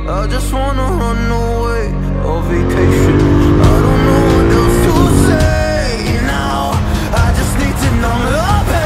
I just wanna run away on vacation. I don't know what else to say now. I just need to numb the pain.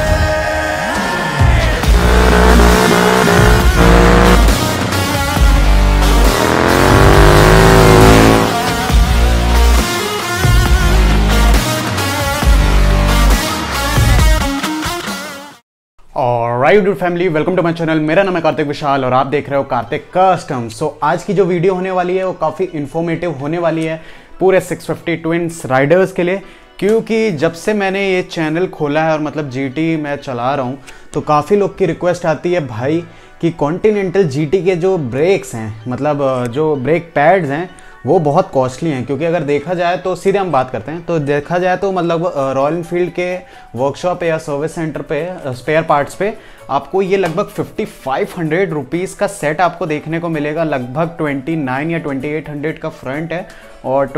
Alright YouTube family, welcome to my channel. मेरा नाम है कार्तिक विशाल और आप देख रहे हो Kartik custom. सो आज की जो वीडियो होने वाली है वो काफ़ी इन्फॉर्मेटिव होने वाली है पूरे 650 ट्विंस राइडर्स के लिए, क्योंकि जब से मैंने ये चैनल खोला है और मतलब जीटी मैं चला रहा हूँ तो काफ़ी लोग की रिक्वेस्ट आती है भाई कि कॉन्टिनेंटल जीटी के जो ब्रेक्स हैं, मतलब जो ब्रेक पैड्स हैं वो बहुत कॉस्टली हैं। क्योंकि अगर देखा जाए तो सीधे हम बात करते हैं तो देखा जाए तो मतलब रॉयल एनफील्ड के वर्कशॉप या सर्विस सेंटर पे स्पेयर पार्ट्स पे आपको ये लगभग 5500 रुपीज़ का सेट आपको देखने को मिलेगा। लगभग 29 या 2800 का फ्रंट है और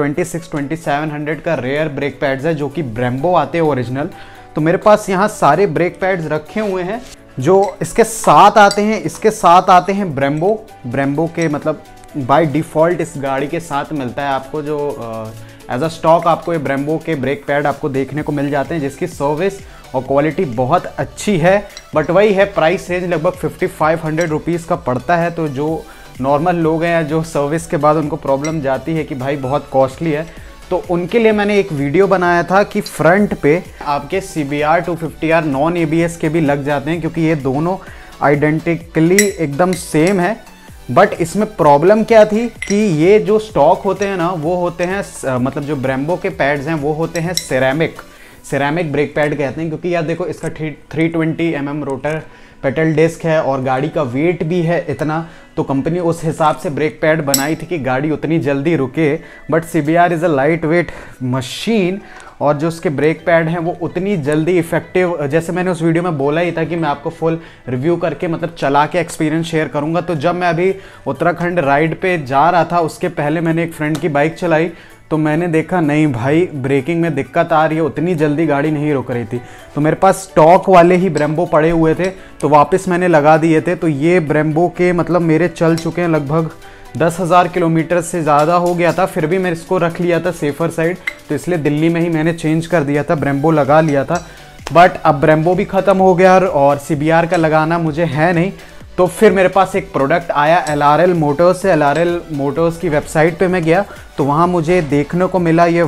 2700 का रेयर ब्रेक पैड्स है जो कि ब्रेम्बो आते हैं ओरिजिनल। तो मेरे पास यहाँ सारे ब्रेक पैड्स रखे हुए हैं जो इसके साथ आते हैं। इसके साथ आते हैं ब्रेम्बो के, मतलब बाय डिफ़ॉल्ट इस गाड़ी के साथ मिलता है आपको जो एज अ स्टॉक आपको ये ब्रेम्बो के ब्रेक पैड आपको देखने को मिल जाते हैं, जिसकी सर्विस और क्वालिटी बहुत अच्छी है। बट वही है, प्राइस रेंज लगभग 5500 रुपीज़ का पड़ता है। तो जो नॉर्मल लोग हैं जो सर्विस के बाद उनको प्रॉब्लम जाती है कि भाई बहुत कॉस्टली है, तो उनके लिए मैंने एक वीडियो बनाया था कि फ्रंट पे आपके CBR 250R नॉन ABS के भी लग जाते हैं, क्योंकि ये दोनों आइडेंटिकली एकदम सेम है। बट इसमें प्रॉब्लम क्या थी कि ये जो स्टॉक होते हैं ना वो होते हैं मतलब जो ब्रेम्बो के पैड्स हैं वो होते हैं सिरेमिक ब्रेक पैड कहते हैं। क्योंकि यार देखो, इसका 320 mm रोटर पेटल डिस्क है और गाड़ी का वेट भी है इतना, तो कंपनी उस हिसाब से ब्रेक पैड बनाई थी कि गाड़ी उतनी जल्दी रुके। But CBR is a lightweight machine और जो उसके ब्रेक पैड हैं वो उतनी जल्दी इफेक्टिव, जैसे मैंने उस वीडियो में बोला ही था कि मैं आपको फुल रिव्यू करके मतलब चला के एक्सपीरियंस शेयर करूंगा। तो जब मैं अभी उत्तराखंड राइड पे जा रहा था उसके पहले मैंने एक फ्रेंड की बाइक चलाई तो मैंने देखा नहीं भाई ब्रेकिंग में दिक्कत आ रही है, उतनी जल्दी गाड़ी नहीं रुक रही थी। तो मेरे पास स्टॉक वाले ही ब्रेम्बो पड़े हुए थे तो वापस मैंने लगा दिए थे। तो ये ब्रेम्बो के मतलब मेरे चल चुके हैं लगभग 10,000 किलोमीटर से ज़्यादा हो गया था, फिर भी मैं इसको रख लिया था सेफर साइड। तो इसलिए दिल्ली में ही मैंने चेंज कर दिया था, ब्रेम्बो लगा लिया था। बट अब ब्रेम्बो भी ख़त्म हो गया और CBR का लगाना मुझे है नहीं। तो फिर मेरे पास एक प्रोडक्ट आया LRL मोटर्स से। LRL मोटर्स की वेबसाइट पे मैं गया तो वहाँ मुझे देखने को मिला ये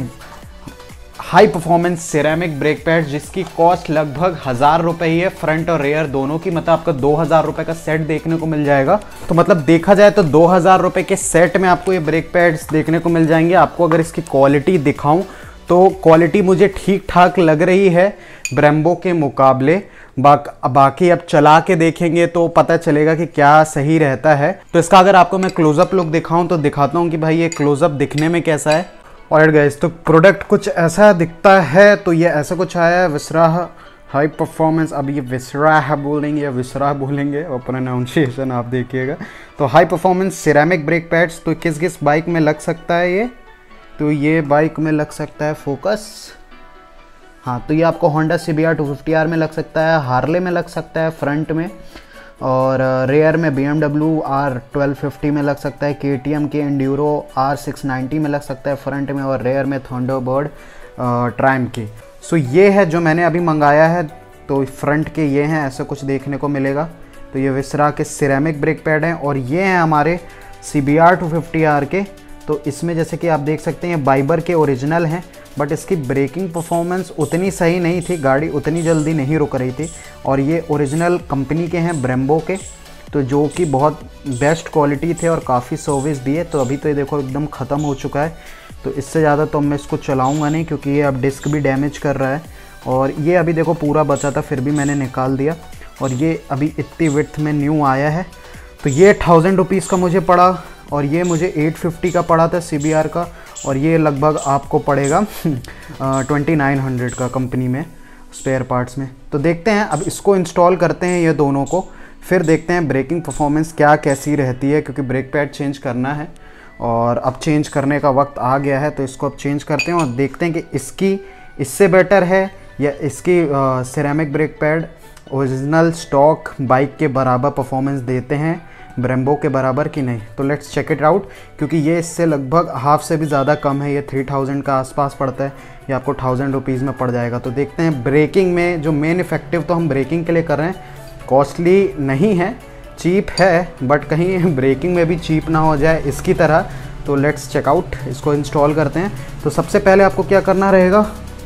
high performance ceramic brake pad, जिसकी कॉस्ट लगभग 1000 रुपये ही है, फ्रंट और रेयर दोनों की। मतलब आपका 2000 रुपये का सेट देखने को मिल जाएगा। तो मतलब देखा जाए तो 2000 रुपये के सेट में आपको ये ब्रेक पैड्स देखने को मिल जाएंगे। आपको अगर इसकी क्वालिटी दिखाऊं तो क्वालिटी मुझे ठीक ठाक लग रही है ब्रेम्बो के मुकाबले। बाकी अब चला के देखेंगे तो पता चलेगा कि क्या सही रहता है। तो इसका अगर आपको मैं क्लोजअप लुक दिखाऊं तो दिखाता हूं कि भाई ये क्लोजअप दिखने में कैसा है। ऑलराइट गाइस, तो प्रोडक्ट कुछ ऐसा दिखता है। तो ये ऐसा कुछ आया है, विसराह हाई परफॉर्मेंस। अब ये विसराह बोलेंगे या विसराह बोलेंगे और प्रोनाउंसिएशन आप देखिएगा। तो high performance ceramic brake pads, तो किस बाइक में लग सकता है ये? तो ये बाइक में लग सकता है फोकस, हाँ। तो ये आपको होंडा CBR 250R में लग सकता है, हार्ले में लग सकता है फ्रंट में, और रेयर में BMW R1250 में लग सकता है, KTM के एंड्यूरो R690 में लग सकता है फ्रंट में, और रेयर में थंडरबर्ड ट्रायम्फ की। सो ये है जो मैंने अभी मंगाया है। तो फ्रंट के ये हैं, ऐसा कुछ देखने को मिलेगा। तो ये विसरा के सिरेमिक ब्रेक पैड हैं और ये हैं हमारे CBR 250R के। तो इसमें जैसे कि आप देख सकते हैं ये बाइबर के ओरिजिनल हैं, बट इसकी ब्रेकिंग परफॉर्मेंस उतनी सही नहीं थी, गाड़ी उतनी जल्दी नहीं रुक रही थी। और ये ओरिजिनल कंपनी के हैं ब्रेम्बो के, तो जो कि बहुत बेस्ट क्वालिटी थे और काफ़ी सर्विस भी है। तो अभी तो ये देखो एकदम ख़त्म हो चुका है, तो इससे ज़्यादा तो मैं इसको चलाऊँगा नहीं क्योंकि ये अब डिस्क भी डैमेज कर रहा है। और ये अभी देखो पूरा बचा था फिर भी मैंने निकाल दिया, और ये अभी इतनी विड्थ में न्यू आया है। तो ये 1000 रुपीज़ का मुझे पड़ा और ये मुझे 850 का पड़ा था CBR का, और ये लगभग आपको पड़ेगा 2900 का कंपनी में स्पेयर पार्ट्स में। तो देखते हैं, अब इसको इंस्टॉल करते हैं ये दोनों को, फिर देखते हैं ब्रेकिंग परफॉर्मेंस क्या कैसी रहती है, क्योंकि ब्रेक पैड चेंज करना है और अब चेंज करने का वक्त आ गया है। तो इसको अब चेंज करते हैं और देखते हैं कि इसकी इससे बेटर है या इसकी ceramic brake pad original stock bike के बराबर परफॉर्मेंस देते हैं ब्रेम्बो के बराबर कि नहीं। तो लेट्स चेक इट आउट, क्योंकि ये इससे लगभग हाफ से भी ज़्यादा कम है। ये 3000 का आसपास पड़ता है, ये आपको 1000 रुपीज़ में पड़ जाएगा। तो देखते हैं ब्रेकिंग में जो मेन इफेक्टिव तो हम ब्रेकिंग के लिए कर रहे हैं, कॉस्टली नहीं है, चीप है, बट कहीं ब्रेकिंग में भी चीप ना हो जाए इसकी तरह। तो लेट्स चेक आउट, इसको इंस्टॉल करते हैं। तो सबसे पहले आपको क्या करना रहेगा,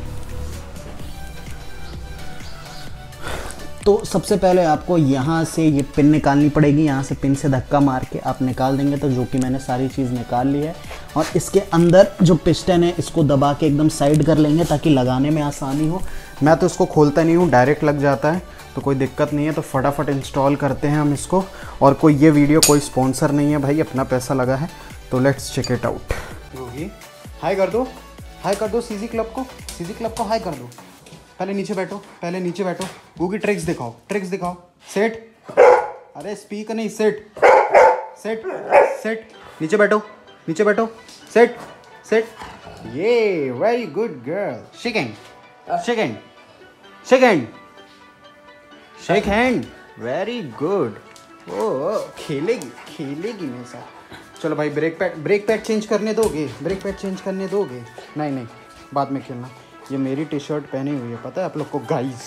तो सबसे पहले आपको यहाँ से ये पिन निकालनी पड़ेगी। यहाँ से पिन से धक्का मार के आप निकाल देंगे, तो जो कि मैंने सारी चीज़ निकाल ली है। और इसके अंदर जो पिस्टन है इसको दबा के एकदम साइड कर लेंगे ताकि लगाने में आसानी हो। मैं तो इसको खोलता नहीं हूँ, डायरेक्ट लग जाता है, तो कोई दिक्कत नहीं है। तो फटाफट इंस्टॉल करते हैं हम इसको। और कोई ये वीडियो कोई स्पॉन्सर नहीं है भाई, अपना पैसा लगा है। तो let's check it out. Hi कर दो, हाई कर दो सीजी क्लब को, सीजी क्लब को हाई कर दो। पहले नीचे बैठो, पहले नीचे बैठो। गूगी ट्रिक्स दिखाओ, ट्रिक्स दिखाओ। सेट, अरे स्पीक नहीं, सेट सेट सेट। नीचे बैठो, नीचे बैठो। Set set. ये very good girl. Shake hand, shake hand, shake hand, shake hand. Very good. ओ खेलेगी, खेलेगी मेरे साथ। चलो भाई, ब्रेक पैड चेंज करने दोगे, ब्रेक पैड चेंज करने दोगे? नहीं नहीं, बाद में खेलना। ये मेरी टी शर्ट पहनी हुई है, पता है आप लोग को गाइस।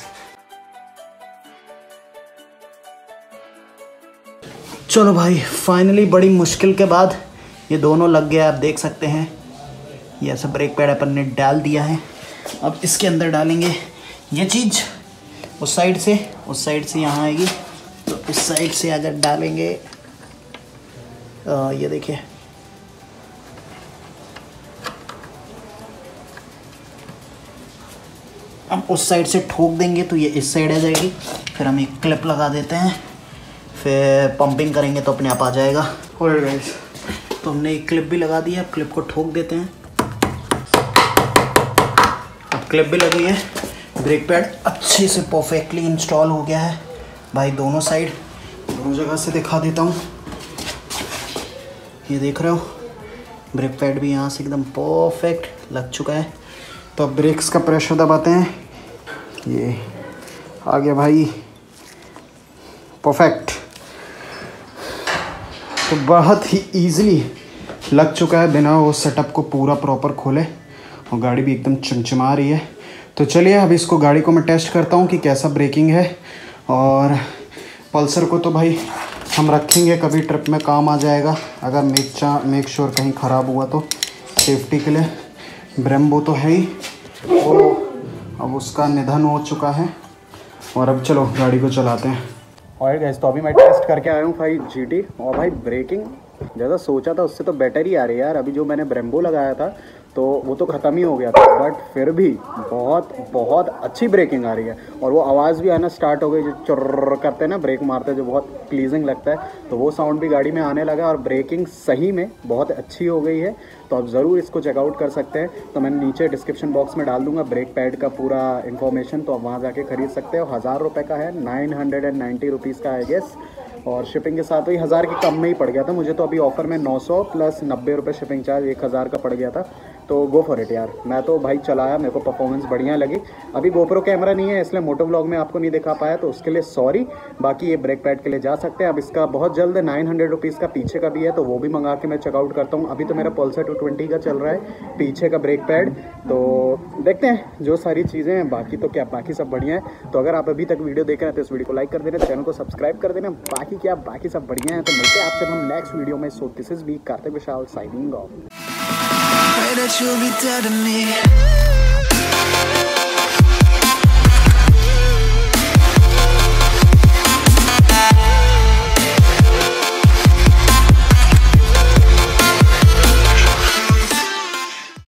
चलो भाई, फाइनली बड़ी मुश्किल के बाद ये दोनों लग गया। आप देख सकते हैं, ये ऐसा ब्रेक पैड अपन ने डाल दिया है। अब इसके अंदर डालेंगे ये चीज़, उस साइड से यहाँ आएगी। तो इस साइड से अगर डालेंगे, ये देखिए, अब उस साइड से ठोक देंगे तो ये इस साइड आ जाएगी। फिर हम एक क्लिप लगा देते हैं, फिर पंपिंग करेंगे तो अपने आप आ जाएगा। और गाइस, तो हमने एक क्लिप भी लगा दी है, अब क्लिप को ठोक देते हैं। अब क्लिप भी लगी है, ब्रेक पैड अच्छे से परफेक्टली इंस्टॉल हो गया है भाई। दोनों साइड, दोनों जगह से दिखा देता हूँ। ये देख रहे हो, ब्रेक पैड भी यहाँ से एकदम परफेक्ट लग चुका है। तो अब ब्रेक्स का प्रेशर दबाते हैं, ये आ गया भाई, परफेक्ट। तो बहुत ही इजीली लग चुका है बिना वो सेटअप को पूरा प्रॉपर खोले, और गाड़ी भी एकदम चमचमा रही है। तो चलिए अब इसको, गाड़ी को मैं टेस्ट करता हूँ कि कैसा ब्रेकिंग है। और पल्सर को तो भाई हम रखेंगे, कभी ट्रिप में काम आ जाएगा अगर मेक श्योर कहीं ख़राब हुआ तो, सेफ्टी के लिए। ब्रेम्बो तो है ही, वो अब उसका निधन हो चुका है। और अब चलो गाड़ी को चलाते हैं। और गाइस, तो अभी मैं टेस्ट करके आया हूँ भाई GT, और भाई ब्रेकिंग जैसा सोचा था उससे तो बेटर ही आ रही है यार। अभी जो मैंने ब्रेम्बो लगाया था तो वो तो ख़त्म ही हो गया था, बट फिर भी बहुत बहुत अच्छी ब्रेकिंग आ रही है। और वो आवाज़ भी आना स्टार्ट हो गई, जो चुर्र करते हैं ना ब्रेक मारते हैं, जो बहुत प्लीजिंग लगता है, तो वो साउंड भी गाड़ी में आने लगा। और ब्रेकिंग सही में बहुत अच्छी हो गई है। तो आप ज़रूर इसको चेकआउट कर सकते हैं। तो मैंने नीचे डिस्क्रिप्शन बॉक्स में डाल दूंगा ब्रेक पैड का पूरा इन्फॉर्मेशन, तो आप वहाँ जाके खरीद सकते हो। 1000 रुपये का है, 990 रुपीज़ का आई गेस। और शिपिंग के साथ वही 1000 के कम में ही पड़ गया था मुझे। तो अभी ऑफर में 900 प्लस 90 रुपये शिपिंग चार्ज, 1000 का पड़ गया था। तो गो फॉर इट यार। मैं तो भाई चलाया, मेरे को परफॉर्मेंस बढ़िया लगी। अभी GoPro कैमरा नहीं है इसलिए मोटो व्लॉग में आपको नहीं दिखा पाया, तो उसके लिए सॉरी। बाकी ये ब्रेक पैड के लिए जा सकते हैं। अब इसका बहुत जल्द 900 रुपीज़ का पीछे का भी है, तो वो भी मंगा के मैं चेकआउट करता हूँ। अभी तो मेरा पल्सर 220 का चल रहा है पीछे का ब्रेक पैड। तो देखते हैं जो सारी चीज़ें हैं, बाकी तो क्या, बाकी सब बढ़िया है। तो अगर आप अभी तक वीडियो देख रहे हैं तो इस वीडियो को लाइक कर देना, चैनल को सब्सक्राइब कर देना। बाकी क्या, बाकी सब बढ़िया है। तो मिलते हैं आपसे हम नेक्स्ट वीडियो में। So this is B Karthik Vishal signing off. Pray that you'll be dead to me.